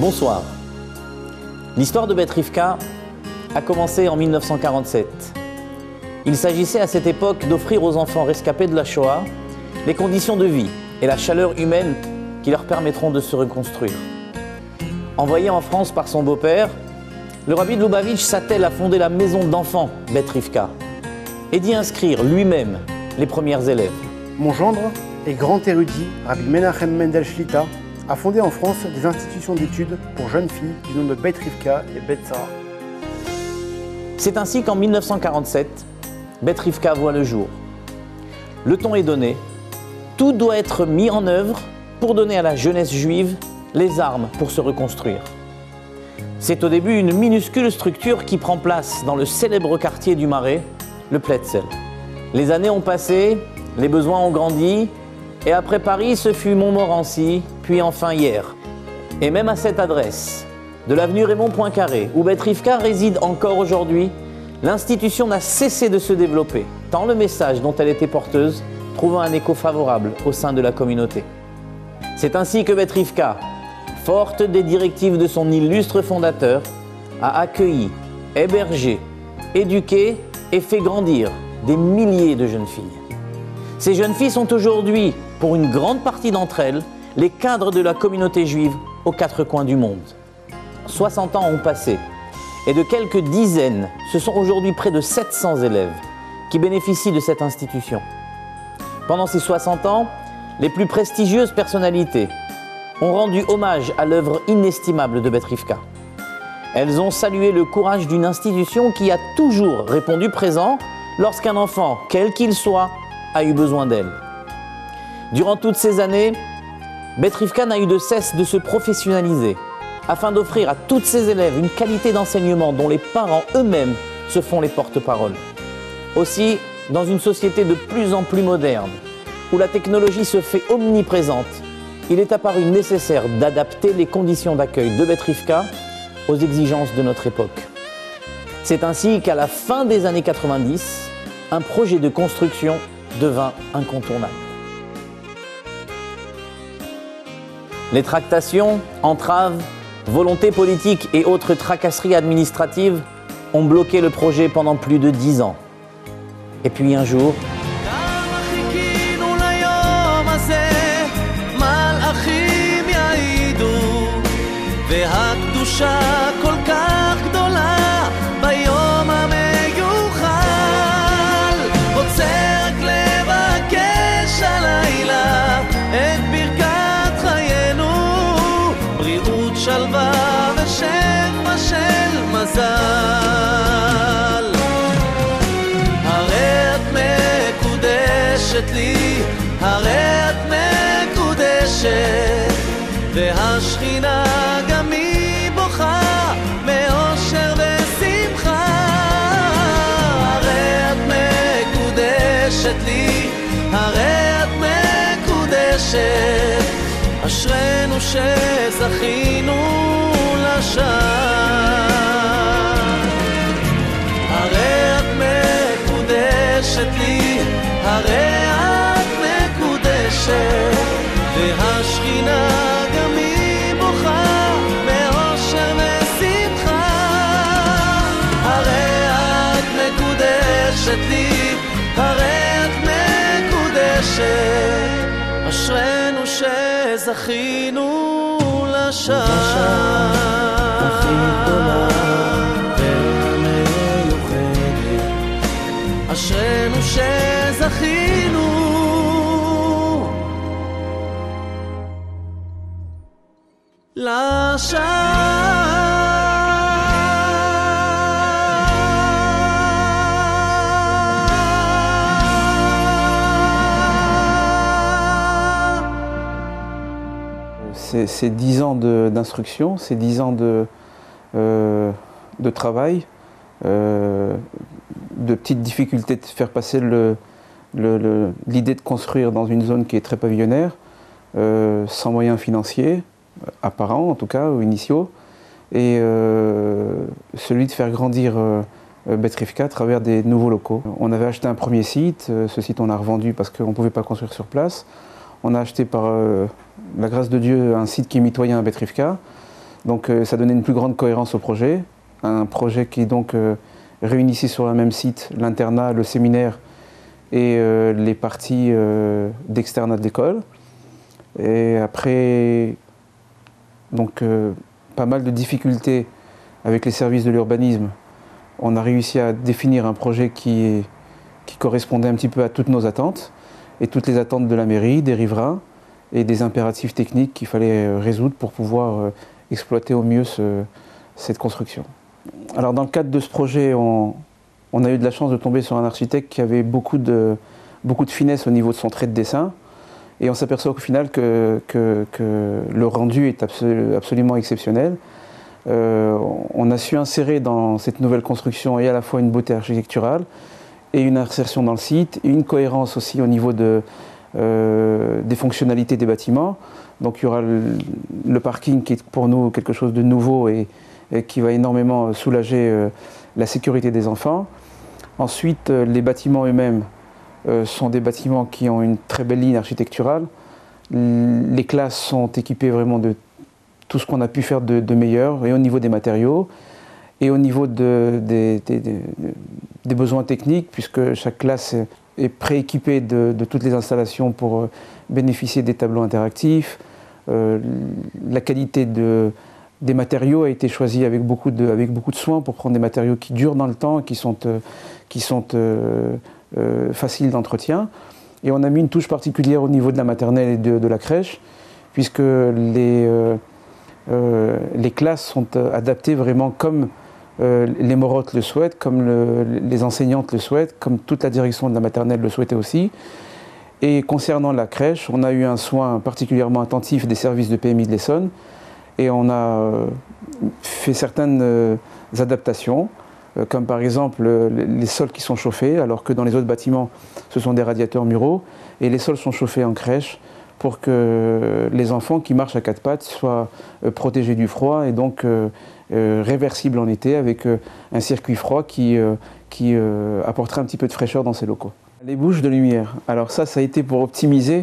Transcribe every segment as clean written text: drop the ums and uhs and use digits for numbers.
Bonsoir. L'histoire de Bet Rivka a commencé en 1947. Il s'agissait à cette époque d'offrir aux enfants rescapés de la Shoah les conditions de vie et la chaleur humaine qui leur permettront de se reconstruire. Envoyé en France par son beau-père, le rabbi de Lubavitch s'attelle à fonder la maison d'enfants Bet Rivka et d'y inscrire lui-même les premières élèves. Mon gendre et grand érudit, Rabbi Menachem Mendel Shlita, a fondé en France des institutions d'études pour jeunes filles du nom de Bet Rivka et Bet Sarah. C'est ainsi qu'en 1947, Bet Rivka voit le jour. Le ton est donné, tout doit être mis en œuvre pour donner à la jeunesse juive les armes pour se reconstruire. C'est au début une minuscule structure qui prend place dans le célèbre quartier du Marais, le Pletzel. Les années ont passé, les besoins ont grandi, et après Paris, ce fut Montmorency, puis enfin hier. Et même à cette adresse, de l'avenue Raymond Poincaré, où Bet Rivka réside encore aujourd'hui, l'institution n'a cessé de se développer, tant le message dont elle était porteuse trouva un écho favorable au sein de la communauté. C'est ainsi que Bet Rivka, forte des directives de son illustre fondateur, a accueilli, hébergé, éduqué et fait grandir des milliers de jeunes filles. Ces jeunes filles sont aujourd'hui, pour une grande partie d'entre elles, les cadres de la communauté juive aux quatre coins du monde. 60 ans ont passé et de quelques dizaines, ce sont aujourd'hui près de 700 élèves qui bénéficient de cette institution. Pendant ces 60 ans, les plus prestigieuses personnalités ont rendu hommage à l'œuvre inestimable de Bet Rivka. Elles ont salué le courage d'une institution qui a toujours répondu présent lorsqu'un enfant, quel qu'il soit, a eu besoin d'elle. Durant toutes ces années, Bet Rivka n'a eu de cesse de se professionnaliser afin d'offrir à toutes ses élèves une qualité d'enseignement dont les parents eux-mêmes se font les porte-paroles. Aussi, dans une société de plus en plus moderne, où la technologie se fait omniprésente, il est apparu nécessaire d'adapter les conditions d'accueil de Bet Rivka aux exigences de notre époque. C'est ainsi qu'à la fin des années 90, un projet de construction devint incontournable. Les tractations, entraves, volontés politiques et autres tracasseries administratives ont bloqué le projet pendant plus de 10 ans. Et puis un jour, שלווה ושפע של מזל. הרי את מקודשת לי, הרי את מקודשת, והשכינה גם היא בוכה מאושר ושמחה. הרי את מקודשת לי, הרי את מקודשת, אשרנו שזכינו לשם. הרי את מקודשת לי, הרי את מקודשת, והשכינה גם היא בוכה מאושר ושמחה. הרי את מקודשת לי, הרי את מקודשת, אשרנו שזכינו לשם. הכי גדולה ומיוחדת, אשרנו שזכינו לשם. C'est 10 ans d'instruction, c'est 10 ans de travail, de petites difficultés de faire passer l'idée de construire dans une zone qui est très pavillonnaire, sans moyens financiers, apparents en tout cas, ou initiaux, et celui de faire grandir Bet Rivka à travers des nouveaux locaux. On avait acheté un premier site, ce site on l'a revendu parce qu'on ne pouvait pas construire sur place. On a acheté par la grâce de Dieu un site qui est mitoyen à Bet Rivka. Donc ça donnait une plus grande cohérence au projet. Un projet qui donc réunissait sur le même site l'internat, le séminaire et les parties d'externat de l'école. Et après, donc, pas mal de difficultés avec les services de l'urbanisme, on a réussi à définir un projet qui correspondait un petit peu à toutes nos attentes et toutes les attentes de la mairie, des riverains et des impératifs techniques qu'il fallait résoudre pour pouvoir exploiter au mieux cette construction. Alors dans le cadre de ce projet, on a eu de la chance de tomber sur un architecte qui avait beaucoup de finesse au niveau de son trait de dessin. Et on s'aperçoit au final que le rendu est absolument exceptionnel. On a su insérer dans cette nouvelle construction et à la fois une beauté architecturale et une insertion dans le site, et une cohérence aussi au niveau des fonctionnalités des bâtiments. Donc il y aura le parking qui est pour nous quelque chose de nouveau et qui va énormément soulager la sécurité des enfants. Ensuite, les bâtiments eux-mêmes sont des bâtiments qui ont une très belle ligne architecturale. Les classes sont équipées vraiment de tout ce qu'on a pu faire de meilleur, et au niveau des matériaux, et au niveau des besoins techniques, puisque chaque classe est prééquipée de toutes les installations pour bénéficier des tableaux interactifs. La qualité des matériaux a été choisie avec beaucoup de soin pour prendre des matériaux qui durent dans le temps, qui sont faciles d'entretien. Et on a mis une touche particulière au niveau de la maternelle et de la crèche, puisque les classes sont adaptées vraiment comme les morottes le souhaitent, comme les enseignantes le souhaitent, comme toute la direction de la maternelle le souhaitait aussi. Et concernant la crèche, on a eu un soin particulièrement attentif des services de PMI de l'Essonne, et on a fait certaines adaptations, comme par exemple les sols qui sont chauffés, alors que dans les autres bâtiments, ce sont des radiateurs muraux, et les sols sont chauffés en crèche pour que les enfants qui marchent à quatre pattes soient protégés du froid et donc réversibles en été avec un circuit froid qui apportera un petit peu de fraîcheur dans ces locaux. Les bouches de lumière, alors ça a été pour optimiser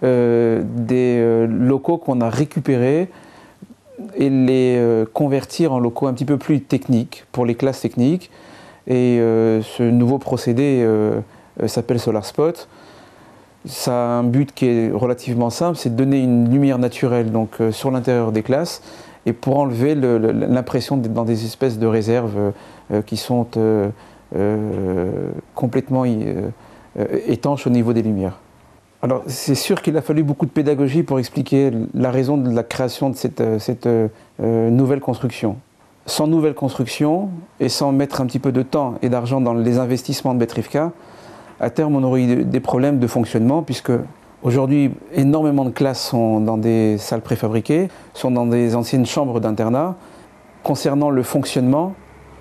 des locaux qu'on a récupérés et les convertir en locaux un petit peu plus techniques, pour les classes techniques. Et ce nouveau procédé s'appelle Solar Spot. Ça a un but qui est relativement simple, c'est de donner une lumière naturelle donc, sur l'intérieur des classes, et pour enlever l'impression d'être dans des espèces de réserves qui sont complètement étanches au niveau des lumières. Alors c'est sûr qu'il a fallu beaucoup de pédagogie pour expliquer la raison de la création de cette nouvelle construction. Sans nouvelle construction et sans mettre un petit peu de temps et d'argent dans les investissements de Betrivka, à terme on aurait eu des problèmes de fonctionnement, puisque aujourd'hui énormément de classes sont dans des salles préfabriquées, sont dans des anciennes chambres d'internat. Concernant le fonctionnement,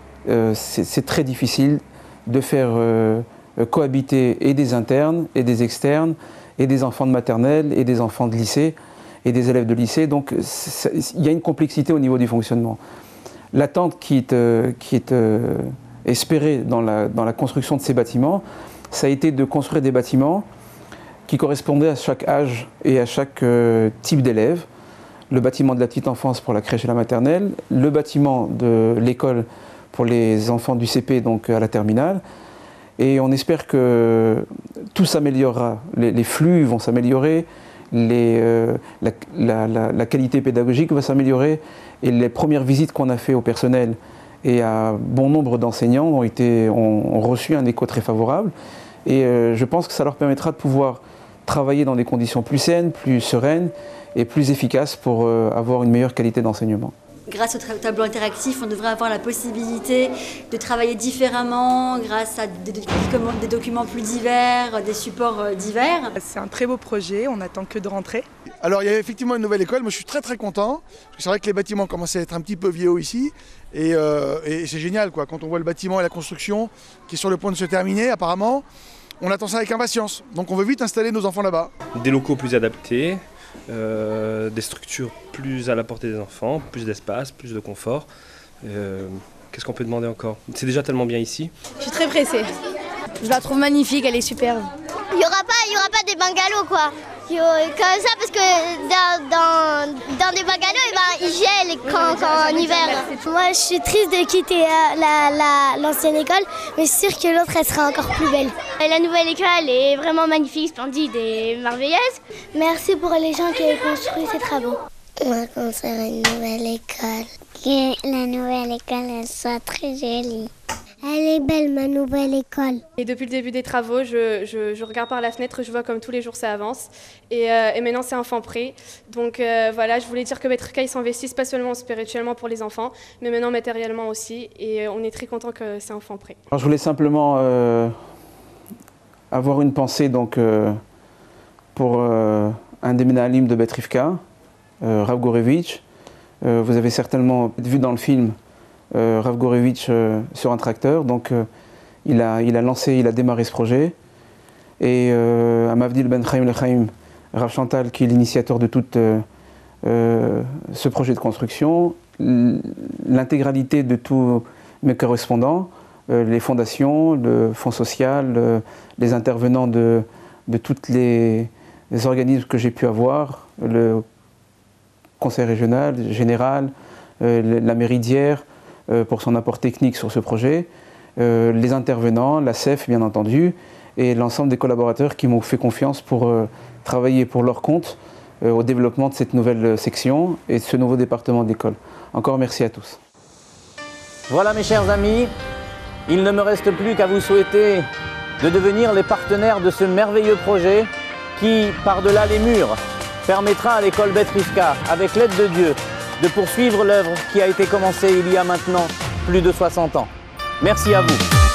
c'est très difficile de faire cohabiter et des internes et des externes, et des enfants de maternelle, et des enfants de lycée, et des élèves de lycée. Donc il y a une complexité au niveau du fonctionnement. L'attente qui est espérée dans la construction de ces bâtiments, ça a été de construire des bâtiments qui correspondaient à chaque âge et à chaque type d'élève. Le bâtiment de la petite enfance pour la crèche et la maternelle, le bâtiment de l'école pour les enfants du CP, donc à la terminale. Et on espère que tout s'améliorera, les flux vont s'améliorer, la qualité pédagogique va s'améliorer, et les premières visites qu'on a faites au personnel et à bon nombre d'enseignants ont reçu un écho très favorable. Et je pense que ça leur permettra de pouvoir travailler dans des conditions plus saines, plus sereines et plus efficaces pour avoir une meilleure qualité d'enseignement. Grâce au tableau interactif, on devrait avoir la possibilité de travailler différemment grâce à des documents plus divers, des supports divers. C'est un très beau projet, on n'attend que de rentrer. Alors il y a effectivement une nouvelle école, moi je suis très content. C'est vrai que les bâtiments commencent à être un petit peu vieux ici, et c'est génial quoi. Quand on voit le bâtiment et la construction qui est sur le point de se terminer apparemment, on attend ça avec impatience. Donc on veut vite installer nos enfants là-bas. Des locaux plus adaptés. Des structures plus à la portée des enfants, plus d'espace, plus de confort. Qu'est-ce qu'on peut demander encore? C'est déjà tellement bien ici. Je suis très pressée. Je la trouve magnifique, elle est superbe. Il y aura pas des bungalows quoi. Comme ça, parce que dans des bungalows, il gèle en hiver. Moi, je suis triste de quitter l'ancienne école, mais je suis sûre que l'autre, elle sera encore plus belle. La nouvelle école est vraiment magnifique, splendide et merveilleuse. Merci pour les gens qui ont construit ces travaux. On va construire une nouvelle école. Que la nouvelle école elle soit très jolie. Elle est belle, ma nouvelle école. Et depuis le début des travaux, je regarde par la fenêtre, je vois comme tous les jours ça avance. Et maintenant c'est enfant prêt. Donc voilà, je voulais dire que Betrivka ils s'investissent pas seulement spirituellement pour les enfants, mais maintenant matériellement aussi. Et on est très content que c'est enfant prêt. Alors, je voulais simplement avoir une pensée donc, pour un des Menahalim de Betrivka, Rav Gorevitch. Vous avez certainement vu dans le film Rav Gorevitch sur un tracteur, donc il a démarré ce projet. Et Amavdil Ben Chaim Lechaim, Rav Chantal, qui est l'initiateur de tout ce projet de construction, l'intégralité de tous mes correspondants, les fondations, le fonds social, les intervenants de tous les organismes que j'ai pu avoir, le conseil régional, général, la mairie d'Hyères pour son apport technique sur ce projet, les intervenants, la CEF bien entendu, et l'ensemble des collaborateurs qui m'ont fait confiance pour travailler pour leur compte au développement de cette nouvelle section et de ce nouveau département d'école. Encore merci à tous. Voilà mes chers amis, il ne me reste plus qu'à vous souhaiter de devenir les partenaires de ce merveilleux projet qui, par-delà les murs, permettra à l'école Betrivka, avec l'aide de Dieu, de poursuivre l'œuvre qui a été commencée il y a maintenant plus de 60 ans. Merci à vous.